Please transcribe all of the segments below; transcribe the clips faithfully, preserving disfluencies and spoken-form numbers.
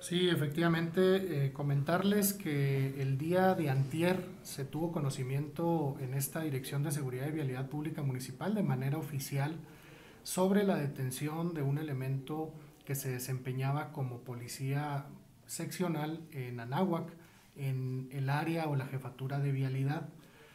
Sí, efectivamente, eh, comentarles que el día de antier se tuvo conocimiento en esta Dirección de Seguridad y Vialidad Pública Municipal de manera oficial sobre la detención de un elemento que se desempeñaba como policía seccional en Anáhuac, en el área o la jefatura de vialidad.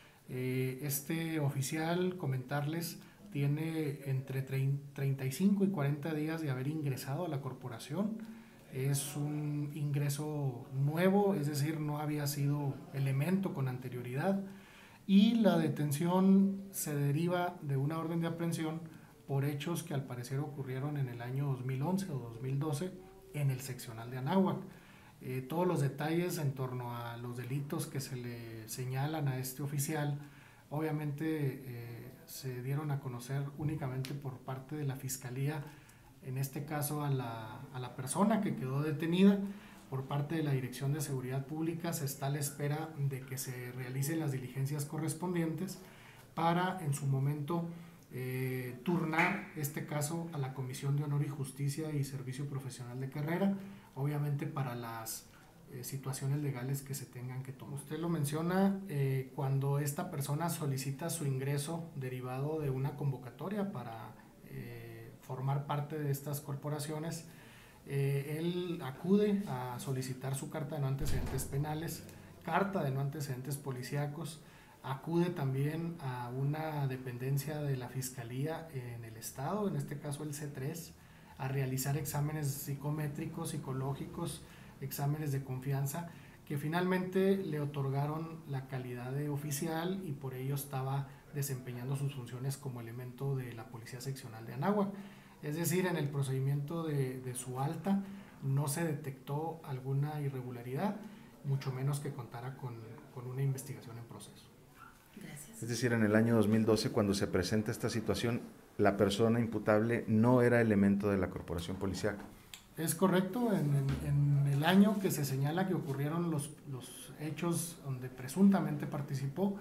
Eh, este oficial, comentarles, tiene entre treinta y cinco y cuarenta días de haber ingresado a la corporación. Es un ingreso nuevo, es decir, no había sido elemento con anterioridad, y la detención se deriva de una orden de aprehensión por hechos que al parecer ocurrieron en el año dos mil once o dos mil doce en el seccional de Anáhuac. Eh, todos los detalles en torno a los delitos que se le señalan a este oficial obviamente eh, se dieron a conocer únicamente por parte de la Fiscalía, en este caso a la, a la persona que quedó detenida. Por parte de la Dirección de Seguridad Pública se está a la espera de que se realicen las diligencias correspondientes para en su momento eh, turnar este caso a la Comisión de Honor y Justicia y Servicio Profesional de Carrera, obviamente para las eh, situaciones legales que se tengan que tomar. Usted lo menciona, eh, cuando esta persona solicita su ingreso derivado de una convocatoria para eh, formar parte de estas corporaciones, Eh, él acude a solicitar su carta de no antecedentes penales, carta de no antecedentes policíacos, acude también a una dependencia de la Fiscalía en el Estado, en este caso el C tres, a realizar exámenes psicométricos, psicológicos, exámenes de confianza, que finalmente le otorgaron la calidad de oficial y por ello estaba desempeñando sus funciones como elemento de la Policía Seccional de Anáhuac. Es decir, en el procedimiento de, de su alta no se detectó alguna irregularidad, mucho menos que contara con, con una investigación en proceso. Gracias. Es decir, en el año dos mil doce, cuando se presenta esta situación, la persona imputable no era elemento de la corporación policiaca. Es correcto, en, en, en el año que se señala que ocurrieron los, los hechos donde presuntamente participó,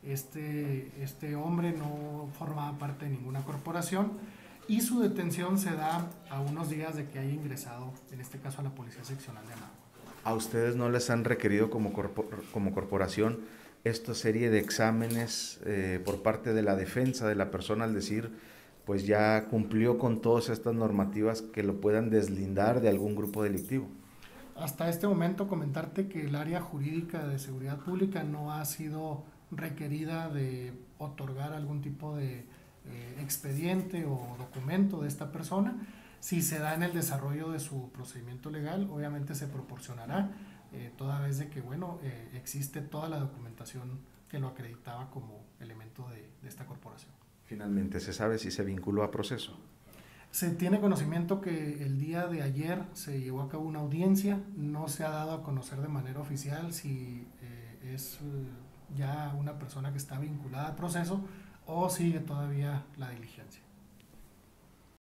este, este hombre no formaba parte de ninguna corporación, y su detención se da a unos días de que haya ingresado, en este caso a la Policía Seccional de Anáhuac. ¿A ustedes no les han requerido como, corpor como corporación esta serie de exámenes eh, por parte de la defensa de la persona al decir, pues ya cumplió con todas estas normativas que lo puedan deslindar de algún grupo delictivo? Hasta este momento comentarte que el área jurídica de seguridad pública no ha sido requerida de otorgar algún tipo de Eh, expediente o documento de esta persona. Si se da en el desarrollo de su procedimiento legal, obviamente se proporcionará, eh, toda vez de que bueno, eh, existe toda la documentación que lo acreditaba como elemento de, de esta corporación. Finalmente, ¿se sabe si se vinculó a proceso? Se tiene conocimiento que el día de ayer se llevó a cabo una audiencia, no se ha dado a conocer de manera oficial si eh, es eh, ya una persona que está vinculada al proceso o sigue todavía la diligencia.